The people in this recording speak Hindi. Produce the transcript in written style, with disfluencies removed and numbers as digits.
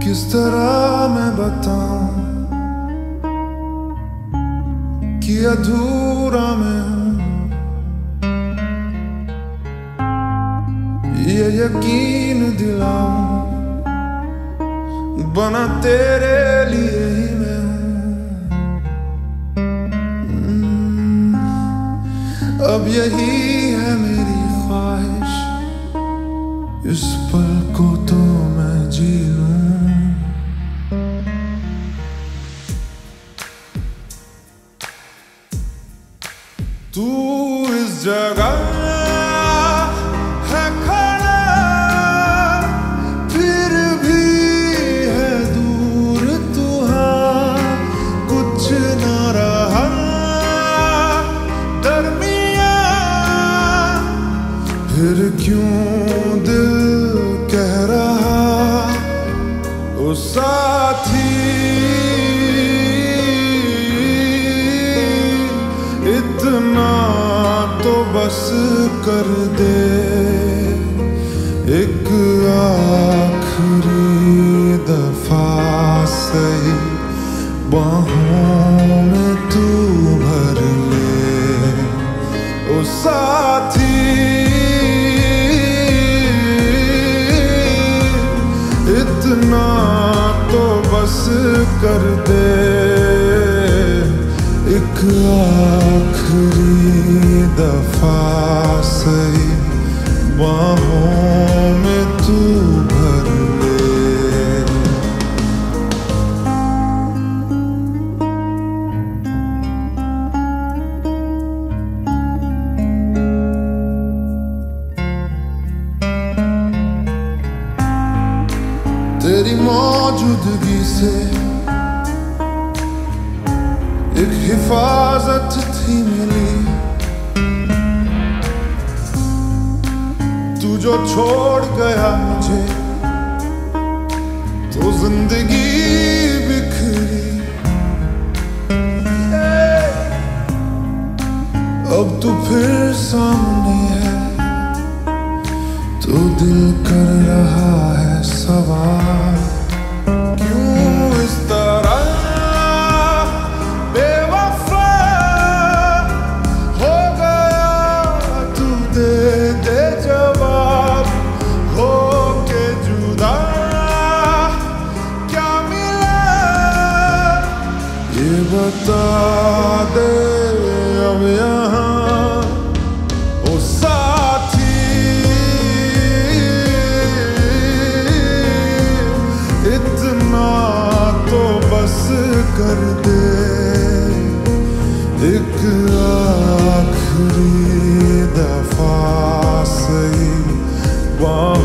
किस तरह मैं बताऊं कि अधूरा मैं हूं। ये यकीन दिलाऊं बना तेरे लिए ही मैं हूं। अब यही है मेरी ख्वाहिश, इस पल को तो मैं जी लूं। तू इस जगह है खड़ा, फिर भी है दूर तू। हाँ, कुछ न रहा दरमिया, फिर क्यों दिल कह रहा ओ साथी इतना तो बस कर दे, एक आखिरी दफा सही बाहों में तू भर ले ओ साथी। इतना तो बस कर दे, एक आखिरी दफा सही बाहों में तू भर ले। तेरी मौजूदगी से एक हिफाजत थी मिली, तू जो छोड़ गया मुझे तो जिंदगी बिखरी। अब तू फिर सामने है तो दिल कर रहा है सवाल, क्यों इस तरह बता दे अब यहाँ ओ साथी। इतना तो बस कर दे, एक आखिरी दफा सही